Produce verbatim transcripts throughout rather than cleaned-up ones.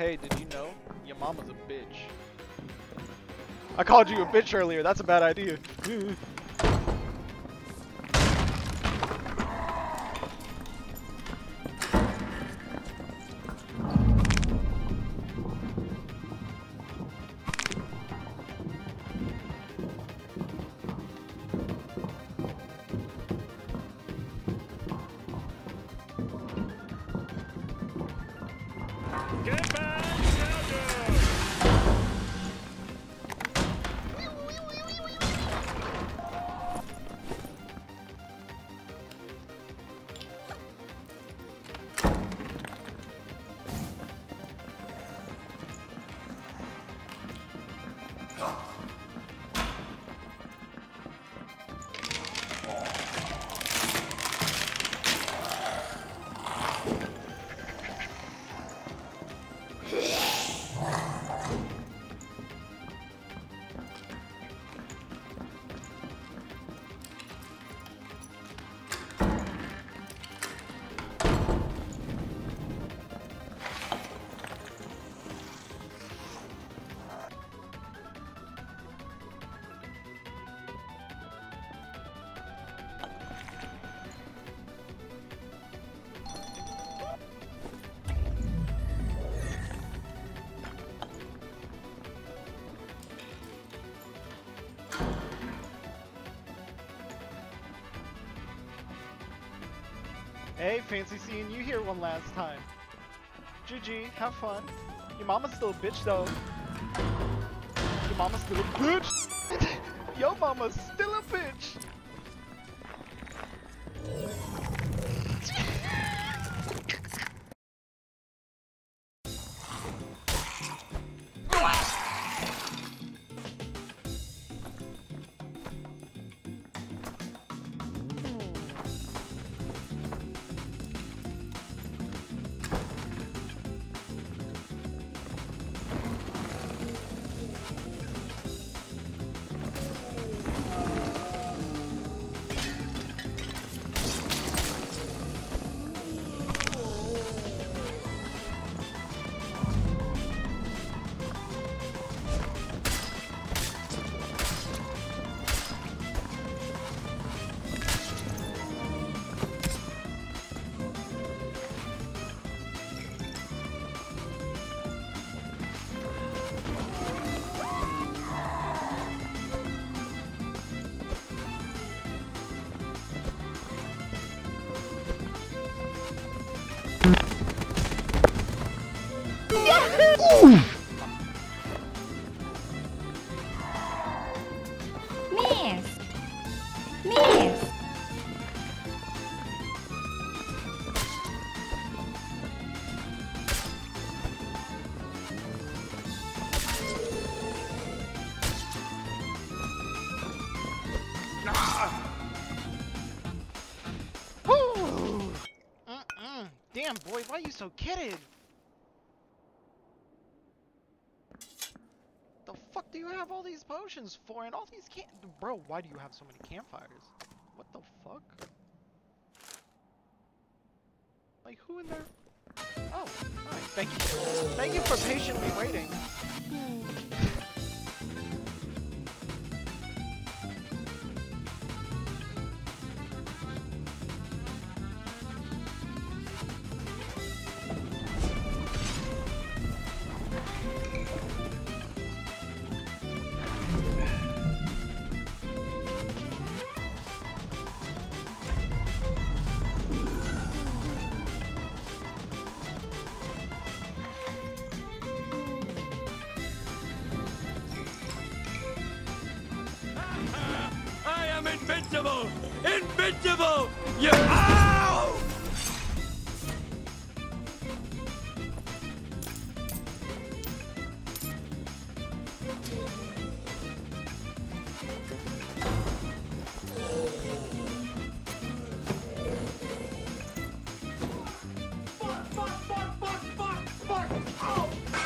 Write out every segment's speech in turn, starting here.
Hey, did you know your mama's a bitch? I called you a bitch earlier. That's a bad idea. Get back, Hey, fancy seeing you here one last time. G G, have fun. Your mama's still a bitch though. Your mama's still a bitch. Yo mama's still a bitch. Miss! Miss! Mm-mm. Damn boy, why are you so kidded? The fuck do you have all these potions for and all these can- Bro, why do you have so many campfires? What the fuck? Like, who in there? Oh, alright, thank you. Thank you for patiently waiting. I am invincible! Invincible! You ow! Fuck, fuck, fuck, fuck, fuck, fuck! Ow!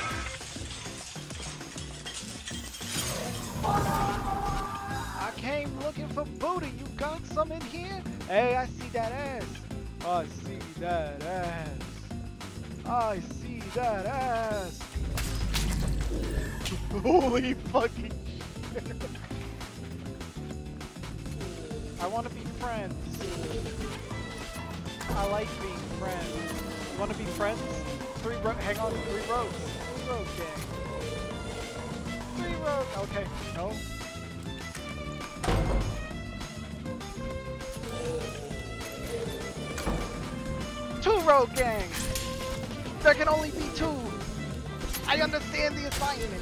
I came looking for booty. You got some in here? Hey, I see that ass. I see that ass. I see that ass. Holy fucking shit. I want to be friends. I like being friends. You want to be friends? Three ro- hang on, three rows. Three rows, gang. Three rows. Okay, no. Two row gang. There can only be two. I understand the assignment.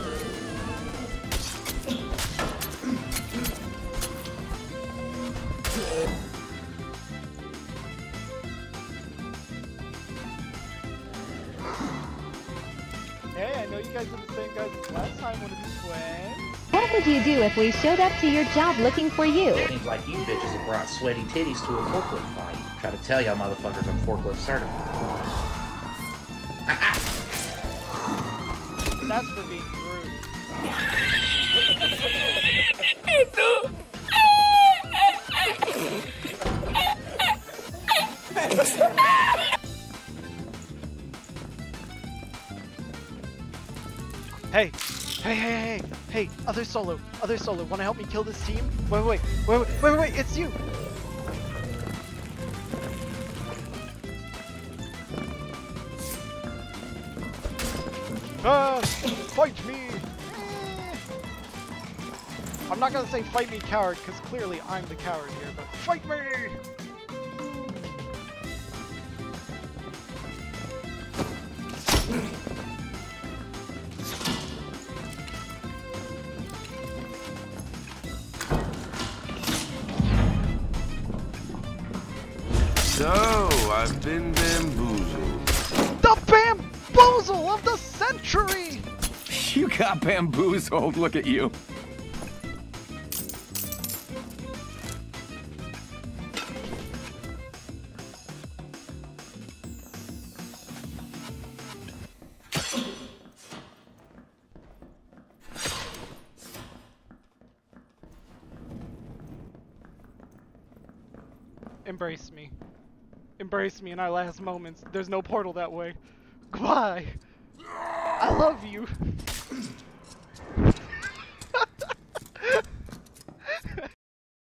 Hey, I know you guys are the same guys as last time. Want to be twins? What would you do if we showed up to your job looking for you? Seems like you bitches have brought sweaty titties to a forklift fight. Try to tell y'all motherfuckers I'm forklift certified. That's for being rude. Hey, hey, hey, hey, hey, other solo, other solo, wanna help me kill this team? Wait, wait, wait, wait, wait, wait, it's you! Ah, fight me! I'm not gonna say fight me, coward, because clearly I'm the coward here, but fight me! So, I've been bamboozled. The bamboozle of the century! You got bamboozled, look at you. Embrace me. Embrace me in our last moments. There's no portal that way. Goodbye. I love you.